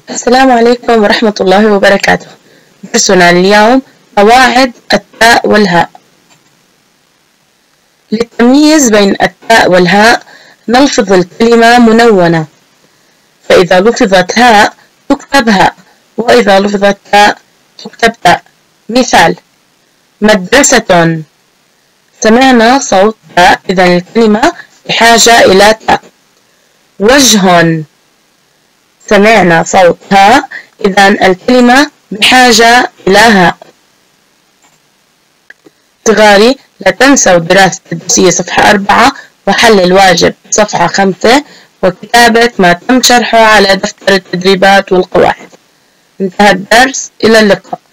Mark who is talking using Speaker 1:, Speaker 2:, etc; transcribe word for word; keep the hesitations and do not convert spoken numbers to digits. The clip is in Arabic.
Speaker 1: السلام عليكم ورحمة الله وبركاته. درسنا اليوم قواعد التاء والهاء. للتمييز بين التاء والهاء نلفظ الكلمة منونة، فإذا لفظت هاء تكتب هاء، وإذا لفظت تاء تكتب تاء. مثال: مدرسة. سمعنا صوت تاء، إذا الكلمة بحاجة إلى تاء. وجه. سمعنا صوت هاء، إذا الكلمة بحاجة إلى هاء. صغاري، لا تنسوا دراسة الدرسية صفحة أربعة وحل الواجب صفحة خمسة وكتابة ما تم شرحه على دفتر التدريبات والقواعد. انتهى الدرس، إلى اللقاء.